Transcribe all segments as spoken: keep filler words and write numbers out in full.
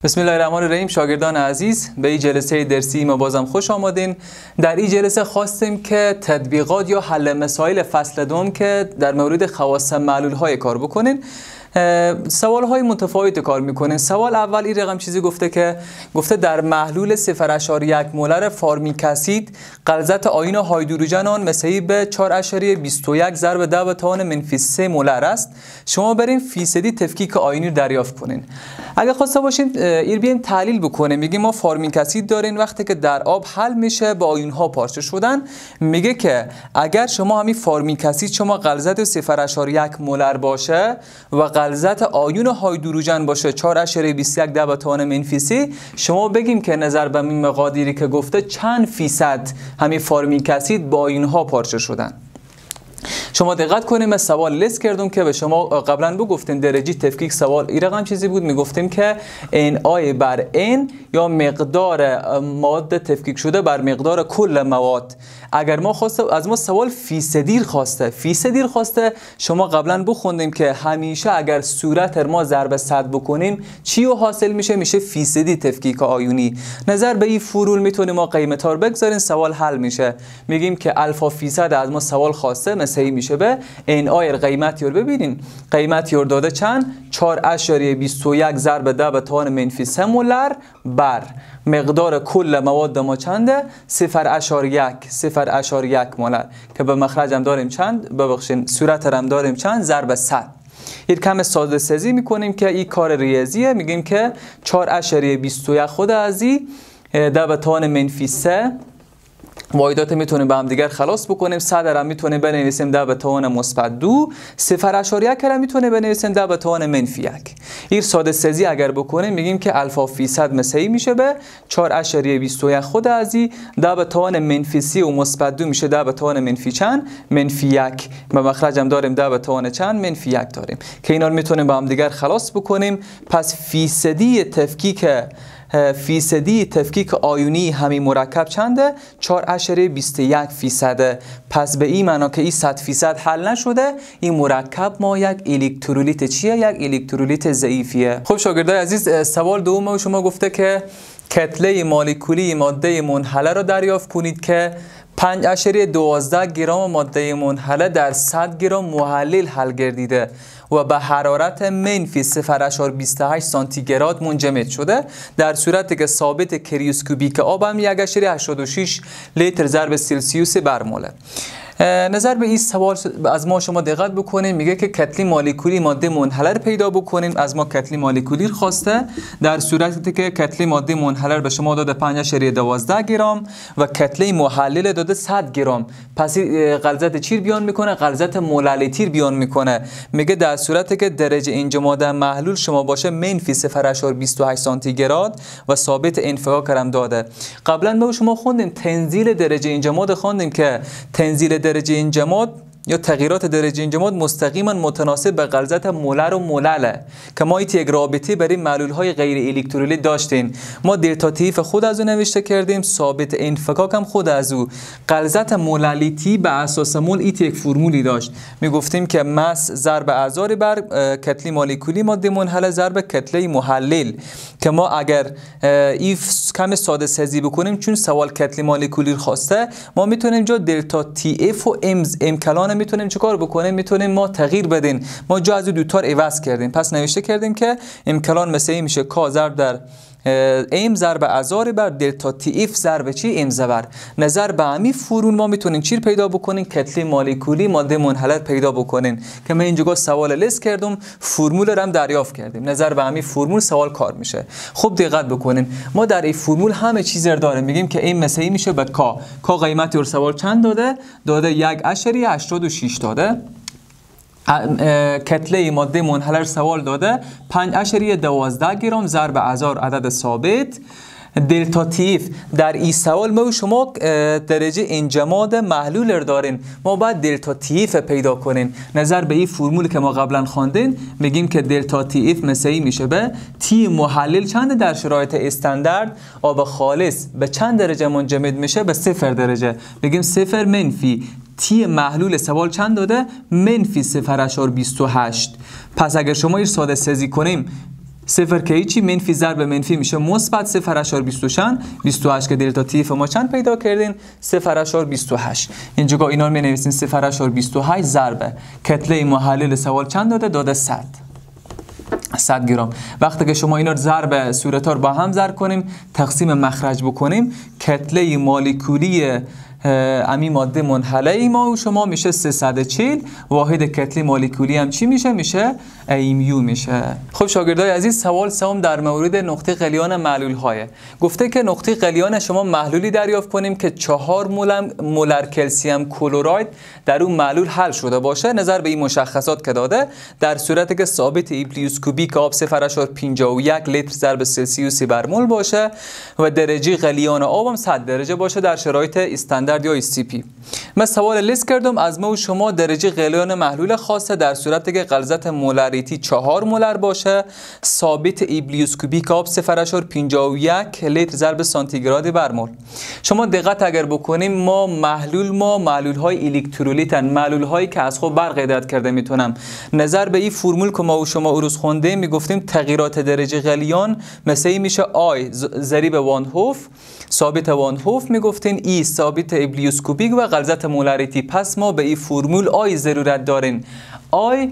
بسم الله الرحمن الرحیم. شاگردان عزیز، به این جلسه درسی ما بازم خوش آمدین. در این جلسه خواستیم که تطبیقات یا حل مسائل فصل دوم که در مورد خواص معلول های کار بکنین. سوال های متفاوت کار میکنین. سوال اول این رقم چیزی گفته که گفته در محلول صفر اشاریه یک مولر فارمیک اسید غلظت آیون هیدروژن آن مساوی به چهار اشاریه بیست و یک ضرب ده به توان منفی سه مولر است. شما برین فیصدی تفکیک آیونی دریافت کنین. اگه خواسته باشین این بیایم تحلیل بکنیم. میگه ما فارمیک اسید دارین، وقتی که در آب حل میشه با آیون ها پارچه شدن، میگه که اگر شما همین فارمیک اسید شما غلظت صفر اشاریه یک مولر باشه و غلظت آیون هیدروژن باشه چهار اشاریه بیست و یک ده به توان منفی سه، شما بگیم که نظر به این مقادیری که گفته چند فیصد همین فارمیک اسید با آیون ها پارچه شدن. شما دقت کنیم، از سوال لیست کردم که به شما قبلا بگفتیم درجه تفکیک سوال این رقم چیزی بود، میگفتیم که ان آی بر ان یا مقدار مواد تفکیک شده بر مقدار کل مواد. اگر ما خواسته از ما سوال فیصدی خواسته فیصدی خواسته شما قبلا بخوندیم که همیشه اگر صورت ما ضرب صد بکنیم چی و حاصل میشه؟ میشه فیصدی تفکیک آیونی. نظر به این فرول میتونیم ما قیمت ها رو بگذاریم، سوال حل میشه. میگیم که الفا فیصد از ما سوال خواسته مساوی میشه به ان آی قیمت رو ببینین. قیمت رو داده چند؟ چهار اشاریه بیست و یک ضرب ده به توان منفی سه مولر بر مقدار کل مواد ما چنده؟ صفر اشاریه یک صفر اشاریه یک مولر که به مخرج هم داریم چند؟ ببخشید صورت هم داریم چند؟ ضرب صد. یک کم ساده سازی میکنیم که این کار ریاضیه. میگیم که چهار اشاریه بیست و یک خود از این ده به توان منفی سه واحدات میتونیم به هم دیگر خلاص بکنیم. صد را میتونیم بنویسیم ده به توان مثبت دو، صفر اشاریه یک را میتونیم بنویسیم ده به توان منفی یک. این ساده سازی اگر بکنیم میگیم که الفا فیصد مساوی میشه به چهار اشاریه بیست و یک خود از این ده به توان منفی سه و مثبت دو میشه ده به توان منفی چند؟ منفی یک. به مخرج هم داریم ده به توان چند؟ منفی یک داریم که اینا رو میتونیم به هم دیگر خلاص بکنیم. پس فیصدی تفکیک فیصدی تفکیک آیونی همین مرکب چنده؟ چهار اشاریه بیست و یک فیصده. پس به این معنا که این صد فیصد حل نشده، این مرکب ما یک الکترولیت چیه؟ یک الکترولیت ضعیفیه. خب شاگردای عزیز، سوال دوم شما گفته که کتله مولکولی ماده منحله را دریافت کنید که پنج اشاریه دوازده گرم ماده منحله در صد گرم محلل حل گردیده و به حرارت منفی صفر اشاریه بیست و هشت سانتیگراد منجمد شده، در صورتی که ثابت کریوسکوبیک آب هم یک اشاریه هشتاد و شش لیتر ضرب سلسیوس بر مول. نظر به این سوال از ما شما دقت بکنیم. میگه که کتله مولکولی ماده منحله رو پیدا بکنیم. از ما کتله مولکولی رو خواسته، در صورتی که کتله ماده منحله به شما داده پنج اشاریه دوازده گرم و کتله محلل داده صد گرم. پس غلظت چی بیان میکنه؟ غلظت موللیتی بیان میکنه. میگه در صورتی که درجه انجماد محلول شما باشه منفی صفر اشاریه بیست و هشت سانتیگراد و ثابت انفکاک هم داده. قبلا ما شما خوندیم تنزیل درجه انجماد، خوندیم که تنزیل درجه انجماد یا تغییرات درجه انجماد مستقیما متناسب به غلظت مولر و مولله که ما ایت یک رابطه برای معلول های غیر الکترولیت داشتیم. ما دلتا تیف خود از او نوشته کردیم، ثابت انفکاک هم خود از او. غلظت موللیتی به اساس مول ایت یک فرمولی داشت. می گفتیم که مس ضرب اعذار بر کتله مولکولی ماده منحله ضرب کتله محلل که ما اگر ایف کم ساده سازی بکنیم، چون سوال کتله مولکولی خواسته، ما میتونیم جا دلتا تی اف و امز امکلان میتونیم چیکار بکنیم؟ میتونیم ما تغییر بدیم. ما جا از دو تا رو عوض کردیم. پس نوشته کردیم که امکلان مثلا میشه کا ضرب در ام ضرب اعذار بر دلتا تی اف ضرب چی؟ ام زبر. نظر به همین فرون ما میتونیم چی پیدا بکنیم؟ کتله مولکولی ماده منحله پیدا بکنیم که من اینجا سوال لیست کردم، فرمول رو هم دریافت کردیم. نظر به همین فرمول سوال کار میشه. خب دقت بکنیم، ما در این فرمول همه چیز رو داریم. میگیم که این مساوی میشه به کا. کا قیمتی رو سوال چند داده؟ داده یک اشاریه هشتاد و شش داده. کتله ماده منحله سوال داده پنج اشاریه دوازده گرم ضرب اعذار عدد ثابت دلتا تیف. در این سوال ما شما درجه انجماد محلول رو دارین، ما باید دلتا تیف پیدا کنین. نظر به این فرمولی که ما قبلا خواندین میگیم که دلتا تیف مساوی میشه به تی محلل چند در شرایط استاندارد آب خالص به چند درجه منجمد میشه؟ به صفر درجه. میگیم صفر منفی تی محلول سوال چند داده؟ منفی صفر اشار بیست و هشت. پس اگر شما این ساده سازی کنیم صفر که هیچی، منفی ضرب منفی میشه مثبت صفر اشار بیست و شش، بیست و هشت که دلتا تی اف ما چند پیدا کردین؟ صفر اشار بیست و هشت. اینجا اینا رو می نویسین صفر اشار بیست و هشت ضرب کتله محلل سوال چند داده؟ داده صد. صد گرم. وقتی که شما اینا رو ضرب صورت‌ها رو با هم ضرب کنیم، تقسیم مخرج بکنیم، کتله مولکولی امی ماده منحله ای ما و شما میشه سیصد و چهل. واحد کتله مولکولی هم چی میشه؟ میشه ایمیو میشه. خب شاگردای عزیز، سوال سوم در مورد نقطه غلیان معلول های. گفته که نقطه غلیان شما محلولی دریافت کنیم که چهار مولر کلسیم کلراید در اون محلول حل شده باشه. نظر به این مشخصات که داده، در صورتی که ثابت ایبلیوس کوبیک آب صفر اشار پنجاه و یک لیتر ضرب سلسیوسی بر مول باشه و درجه غلیان آب هم صد درجه باشه در شرایط استاندارد یا سی پی. من سوال لیست کردم از ما و شما درجه غلیان محلول خاصه در صورتی که غلظت مولریتی چهار مولر باشه، ثابت ایبلیوس کوبیک آب صفر اشار پنجاه و یک لیتر ضرب سانتیگراد بر مول. شما دقت اگر بکنیم، ما محلول ما محلول های الکترولیتن، محلول هایی که از خود برق هدایت کرده میتونم. نظر به این فرمول که ما و شما اروز خونده میگفتیم تغییرات درجه غلیان مثلا میشه آی ضریب وان هوف ثابت وان هوف میگفتین، ای ثابت ایبلیوس کوبیک و غلظت مولریتی. پس ما به این فرمول آی ضرورت دارین. آی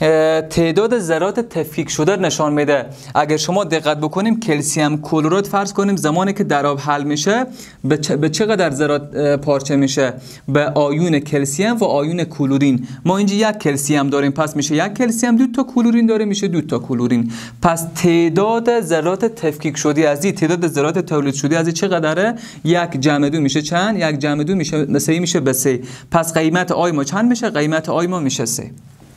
تعداد ذرات تفکیک شده نشان میده. اگر شما دقت بکنیم، کلسیم کلراید فرض کنیم زمانی که در آب حل میشه به چقدر ذرات پارچه میشه؟ به آیون کلسیم و آیون کلورین. ما اینجا یک کلسیم داریم، پس میشه یک کلسیم. دو تا کلورین داریم، میشه دو تا کلورین. پس تعداد ذرات تفکیک شده از این، تعداد ذرات تولید شده از این چقدره؟ یک جمع دو میشه چند؟ یک جمع دو میشه مثلا میشه به سه. پس قیمت آی ما چند میشه؟ قیمت آی ما میشه سه.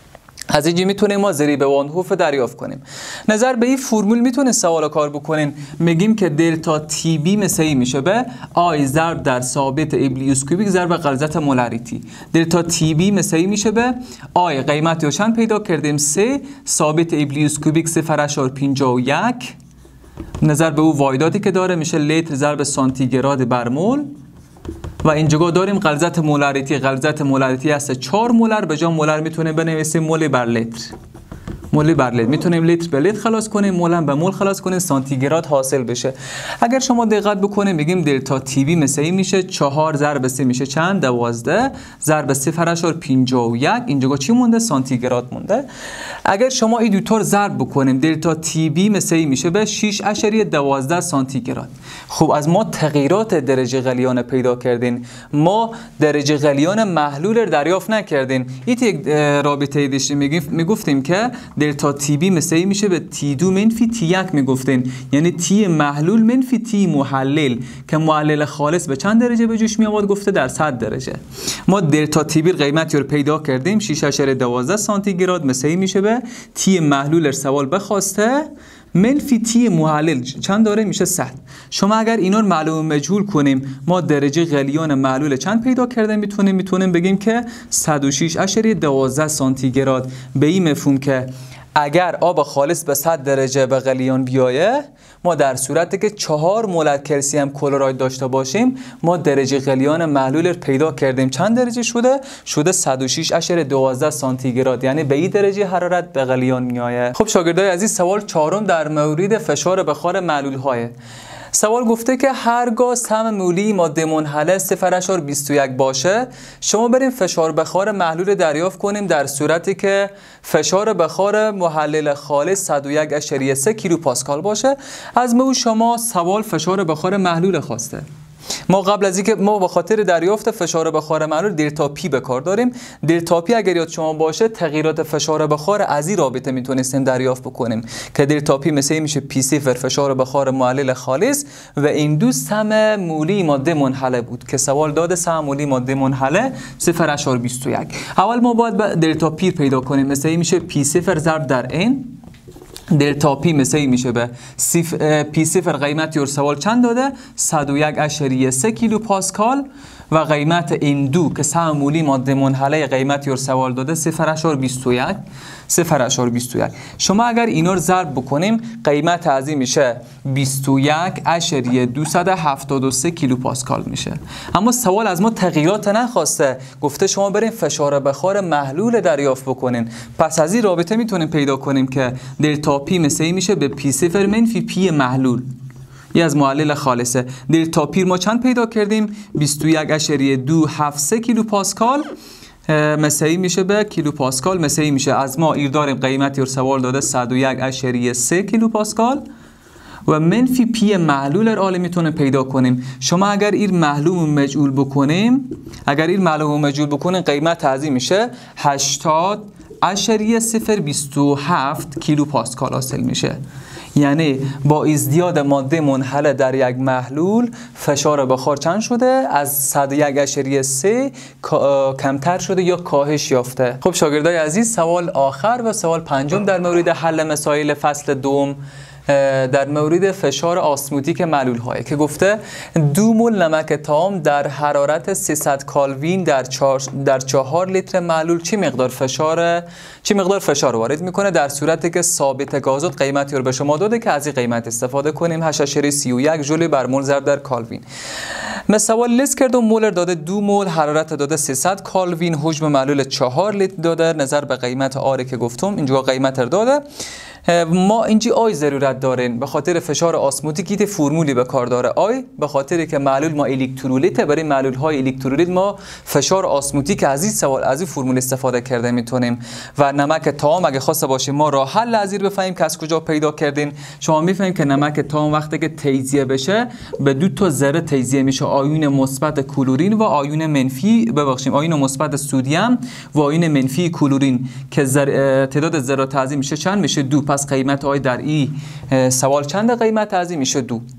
از اینجا میتونیم ما ضریب وان هوف دریافت کنیم. نظر به این فرمول میتونه سوال کار بکنین. میگیم که دلتا تی بی مثل این میشه به آی ضرب در ثابت ایبلیوس کوبیک ضرب غلظت مولریتی. دلتا تی بی مثل این میشه به آی قیمت رو چند پیدا کردیم؟ سه ثابت ایبلیوس کوبیک صفر اشار پنجاه و یک. نظر به او واحداتی که داره میشه لیتر ضرب سانتیگراد بر مول. و اینجا داریم غلظت مولریتی. غلظت مولریتی هست چهار مولر، به جای مولر میتونیم بنویسیم مول بر لیتر. مول بر لیتر میتونیم لیتر به لیتر خلاص کنیم، مول به مول خلاص کنیم، سانتیگراد حاصل بشه. اگر شما دقت بکنیم میگیم دلتا تی بی مثل این میشه چهار ضرب سه میشه چند؟ دوازده ضرب صفر اشار پنجاه و یک. اینجا چی مونده؟ سانتیگراد مونده. اگر شما این دو تا رو ضرب بکنیم، دلتا تی بی مثل این میشه به شش اشاریه دوازده سانتیگراد. خب از ما تغییرات درجه غلیان پیدا کردین، ما درجه غلیان محلول رو دریافت نکردین. این یک رابطه دیشی میگفتیم که دلتا تی بی مثل این میشه به تی دو منفی تی یک میگفتین، یعنی تی محلول منفی تی محلل، که محلل خالص به چند درجه به جوش می آمد؟ گفته در صد درجه. ما دلتا تی بی قیمتی رو پیدا کردیم شش اشاریه دوازده سانتیگراد مثل این میشه به تی محلول سوال بخواسته منفی تی محلل چند داره؟ میشه صد. شما اگر اینا رو معلوم مجهول کنیم، ما درجه غلیان محلول چند پیدا کرده میتونیم میتونیم بگیم که صد و شش اشاریه دوازده سانتیگراد. به این مفهوم که اگر آب خالص به صد درجه به غلیان بیایه، ما در صورتی که چهار مولر کلسیم کلراید داشته باشیم، ما درجه غلیان محلول رو پیدا کردیم. چند درجه شده؟ شده صد و شش اشاریه دوازده سانتیگراد، یعنی به این درجه حرارت به غلیان میآید. خب شاگردای عزیز، سوال چهارم در مورد فشار بخار محلول های. سوال گفته که هرگاه سهم مولی ماده منحله صفر اشار بیست و یک باشه، شما بریم فشار بخار محلول دریافت کنیم در صورتی که فشار بخار محلل خالص صد و یک اشاریه سه کیلو پاسکال باشه. از ما شما سوال فشار بخار محلول خواسته. ما قبل از اینکه ما به خاطر دریافت فشار بخار محلول دلتا پی به کار داریم. دلتا پی اگر یاد شما باشه تغییرات فشار بخار از این رابطه میتونستیم دریافت بکنیم که دلتا پی مثل میشه پی صفر فشار بخار محلل خالص و این دو سهم مولی ماده منحله بود که سوال داده سهم مولی ماده منحله صفر اشار بیست و یک. اول ما باید دلتا پی پیدا کنیم. مثل میشه پی صفر ضرب در ان. دلتا پی مثل این میشه به پی صفر قیمت یور سوال چند داده؟ صد و یک اشاریه سه کیلو پاسکال و قیمت این دو که سهم مولی ماده منحله قیمت یور سوال داده صفر اشار بیست و یک. صفر اشاره بیست و یک. شما اگر اینا رو ضرب بکنیم قیمت از این میشه بیست و یک اشاریه دویست و هفتاد و سه کیلو پاسکال میشه. اما سوال از ما تغییرات نخواسته، گفته شما برین فشار بخار محلول دریافت بکنین. پس از این رابطه میتونیم پیدا کنیم که دلتا پی مثل این میشه به پی صفر منفی پی محلول. یه از معلل خالصه. دلتا پی ما چند پیدا کردیم؟ بیست و یک اشاریه دویست و هفتاد و سه کیلو پاسکال مثل این میشه به کیلو پاسکال. مثل این میشه از ما ایر داریم قیمتی رو سوال داده صد و یک اشاریه سه کیلو پاسکال و منفی پی محلول رو میتونه پیدا کنیم. شما اگر این معلوم مجهول بکنیم اگر این معلوم مجهول بکنیم قیمت از این میشه هشتاد اشاریه صفر بیست و هفت کیلو پاسکال حاصل میشه. یعنی با ازدیاد ماده منحله در یک محلول فشار بخار چند شده؟ از صد و یک اشاریه سه کمتر شده یا کاهش یافته. خب شاگردای عزیز، سوال آخر و سوال پنجم در مورد حل مسائل فصل دوم در مورد فشار آسموتیک معلول های که گفته دو مول نمک تام در حرارت سیصد کالوین در چهار در چهار لیتر معلول چه مقدار فشار چه مقدار فشار وارد میکنه در صورتی که ثابت گازوت قیمتی رو به شما داده که از این قیمت استفاده کنیم هشت اشاریه سی و یک ژول بر مول ضرب در کالوین. من سوال لیست کردم، مولر داده دو مول، حرارت داده سیصد کالوین، حجم معلول چهار لیتر داده، نظر به قیمت آر که گفتم اینجا قیمت رو داده. ما اینجا آی ضرورت دارین به خاطر فشار آسموتیک فرمولی به کار داره. آی به خاطر که معلول ما الکترولیت، برای معلول های الکترولیت ما فشار آسموتیک از این سوال از این فرمول استفاده کرده میتونیم. و نمک تام اگه خواسته باشیم ما راه حل از این بفهمیم که از کجا پیدا کردین. شما میفهمید که نمک تام وقتی که تجزیه بشه به دو تا ذره تجزیه میشه، آیون مثبت کلورین و آیون منفی ببخشیم آیون مثبت سدیم و آیون منفی کلورین که تعداد ذرات تعظیم میشه چند میشه؟ دو. پس قیمت آی در این سوال چند؟ قیمت از این میشه دو.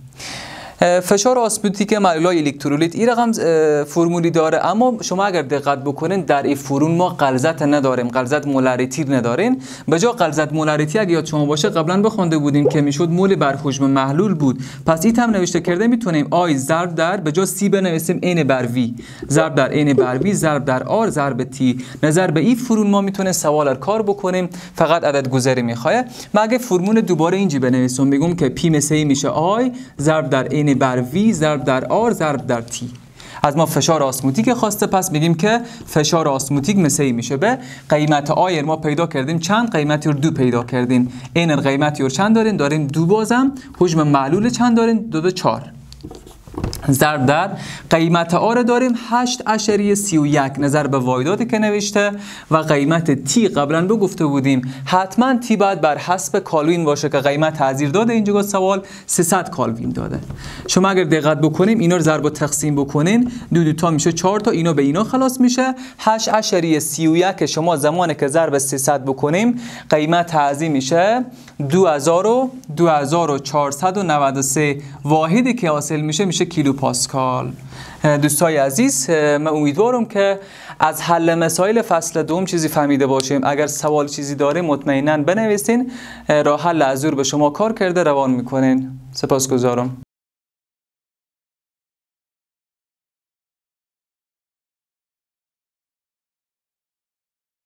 فشار آسموتیک معلول‌های الکترولیت این رقم فرمولی داره، اما شما اگر دقت بکنین در این فرمول ما غلظت نداریم، غلظت مولاریتی ندارین. به جای غلظت مولاریتی اگه یاد شما باشه قبلا بخونده بودیم که میشد مول بر حجم محلول بود. پس این هم نوشته کرده میتونیم آی ضرب در به جای سی بنویسیم n بر v ضرب در n بر v ضرب در r ضرب t. نظر به این فرمول ما میتونیم سوال رو کار بکنیم، فقط عدد گذری میخواد. ما اگه فرمول دوباره اینجا بنویسم میگم که p مثل میشه آی ضرب در n بر v ضرب در r ضرب در t. از ما فشار آسموتیک خواسته، پس میگیم که فشار آسموتیک مثل این میشه به قیمت آیر ما پیدا کردیم چند؟ قیمتی رو دو پیدا کردیم. این قیمتی رو چند داریم؟ داریم دو. بازم حجم معلول چند داریم؟ دو دو چهار ضرب در قیمت آر داریم هشت اشاریه سی و یک نظر به واحداتی که نوشته و قیمت تی قبلا به گفته بودیم حتما تی باید بر حسب کالوین باشه که قیمت تحضیر داده اینجا سوال سیصد کالوین داده. شما اگر دقت بکنیم اینا رو ضرب و تقسیم بکنین دو دو تا میشه چهار تا، اینا به اینا خلاص میشه. هشت اشاریه سی و یک شما زمانی که ضرب سیصد بکنیم قیمت تحضیر میشه دو هزار و چهارصد و نود و سه. واحدی که حاصل میشه میشه کیلو پاسکال. دوستای عزیز، من امیدوارم که از حل مسائل فصل دوم چیزی فهمیده باشیم. اگر سوال چیزی داره مطمئنا بنویسین، راه حل از به شما کار کرده روان میکنین. سپاسگزارم.